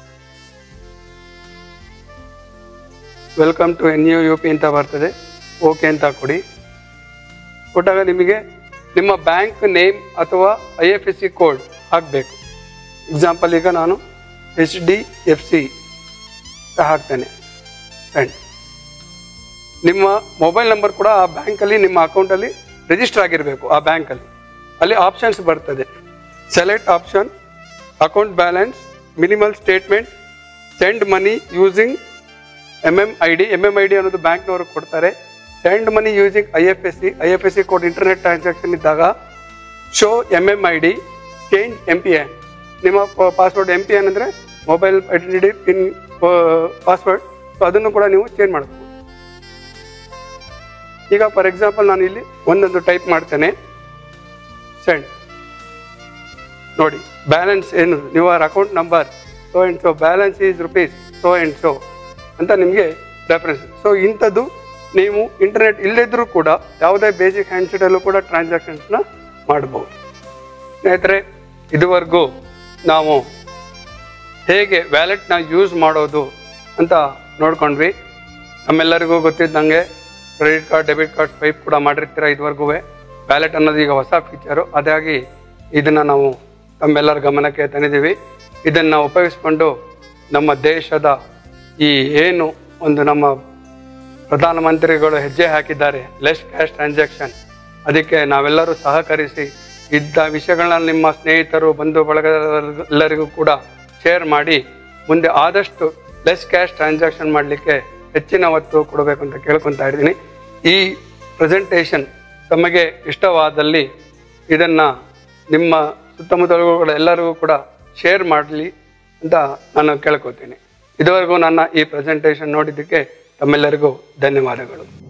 Welcome to N U U P ಅಂತ ಬರ್ತದೆ. ಓಕೆ ಅಂತ ಕೊಡಿ. ಕೊಟ್ಟಾಗ ನಿಮಗೆ ನಿಮ್ಮ ಬ್ಯಾಂಕ್ ನೇಮ್ ಅಥವಾ I F S C code ಹಾಕಬೇಕು. ಎಕ್ಸಾಂಪಲ್ ಈಗ ನಾನು ಎಚ್ ಡಿ ಎಫ್ ಸಿ ಹಾಕ್ತೇನೆ. ಆ್ಯಂಡ್ ನಿಮ್ಮ ಮೊಬೈಲ್ ನಂಬರ್ ಕೂಡ ಆ ಬ್ಯಾಂಕಲ್ಲಿ ನಿಮ್ಮ ಅಕೌಂಟಲ್ಲಿ ರಿಜಿಸ್ಟರ್ ಆಗಿರಬೇಕು. ಆ ಬ್ಯಾಂಕಲ್ಲಿ ಅಲ್ಲಿ ಆಪ್ಷನ್ಸ್ ಬರ್ತದೆ. Select option, account balance, minimal statement, send money using M M I D. M M I D ಅನ್ನೋದು ಬ್ಯಾಂಕ್ನವ್ರಿಗೆ ಕೊಡ್ತಾರೆ. Send money using I F S C, I F S C code internet transaction ಇದ್ದಾಗ show M M I D, change M P N. ನಿಮ್ಮ password M P N ಅಂದರೆ mobile identity pin password. So ಅದನ್ನು ಕೂಡ ನೀವು change ಮಾಡಬೇಕು. ಈಗ for example ನಾನು ಇಲ್ಲಿ ಒಂದೊಂದು ಟೈಪ್ ಮಾಡ್ತೇನೆ. ಸೆಂಡ್ ನೋಡಿ, ಬ್ಯಾಲೆನ್ಸ್ ಏನು, your account number so and so, balance is rupees so and so ಅಂತ ನಿಮಗೆ ರೆಫರೆನ್ಸ್. ಸೊ ಇಂಥದ್ದು ನೀವು ಇಂಟರ್ನೆಟ್ ಇಲ್ಲದಿದ್ರೂ ಕೂಡ ಯಾವುದೇ ಬೇಸಿಕ್ ಹ್ಯಾಂಡ್ಸೆಟಲ್ಲೂ ಕೂಡ ಟ್ರಾನ್ಸಾಕ್ಷನ್ಸ್ನ ಮಾಡ್ಬೋದು. ಸ್ನೇಹಿತರೆ, ಇದುವರೆಗೂ ನಾವು ಹೇಗೆ ವ್ಯಾಲೆಟ್ನ ಯೂಸ್ ಮಾಡೋದು ಅಂತ ನೋಡ್ಕೊಂಡ್ವಿ. ನಮ್ಮೆಲ್ಲರಿಗೂ ಗೊತ್ತಿದ್ದಂಗೆ credit card, debit card swipe ಕೂಡ ಮಾಡಿರ್ತೀರ ಇದುವರೆಗೂ. ವ್ಯಾಲೆಟ್ ಅನ್ನೋದು ಈಗ ಹೊಸ ಫೀಚರು. ಅದಾಗಿ ಇದನ್ನು ನಾವು ತಮ್ಮೆಲ್ಲರ ಗಮನಕ್ಕೆ ತಂದಿದ್ದೀವಿ. ಇದನ್ನು ಉಪಯೋಗಿಸ್ಕೊಂಡು ನಮ್ಮ ದೇಶದ ಈ ಏನು ಒಂದು ನಮ್ಮ ಪ್ರಧಾನಮಂತ್ರಿಗಳು ಹೆಜ್ಜೆ ಹಾಕಿದ್ದಾರೆ, ಲೆಸ್ ಕ್ಯಾಶ್ ಟ್ರಾನ್ಸಾಕ್ಷನ್, ಅದಕ್ಕೆ ನಾವೆಲ್ಲರೂ ಸಹಕರಿಸಿ ಇದ್ದ ವಿಷಯಗಳನ್ನ ನಿಮ್ಮ ಸ್ನೇಹಿತರು, ಬಂಧು ಬಳಗದವರೆಲ್ಲರಿಗೂ ಕೂಡ ಶೇರ್ ಮಾಡಿ ಮುಂದೆ ಆದಷ್ಟು ಲೆಸ್ ಕ್ಯಾಶ್ ಟ್ರಾನ್ಸಾಕ್ಷನ್ ಮಾಡಲಿಕ್ಕೆ ಹೆಚ್ಚಿನ ಒತ್ತು ಕೊಡಬೇಕು ಅಂತ ಕೇಳ್ಕೊತಾ ಇದ್ದೀನಿ. ಈ ಪ್ರೆಸೆಂಟೇಷನ್ ತಮಗೆ ಇಷ್ಟವಾದಲ್ಲಿ ಇದನ್ನು ನಿಮ್ಮ ಸುತ್ತಮುತ್ತಲ ಎಲ್ಲರಿಗೂ ಕೂಡ ಶೇರ್ ಮಾಡಲಿ ಅಂತ ನಾನು ಕೇಳ್ಕೊತೀನಿ. ಇದುವರೆಗೂ ನನ್ನ ಈ ಪ್ರೆಸೆಂಟೇಷನ್ ನೋಡಿದ್ದಕ್ಕೆ ತಮ್ಮೆಲ್ಲರಿಗೂ ಧನ್ಯವಾದಗಳು.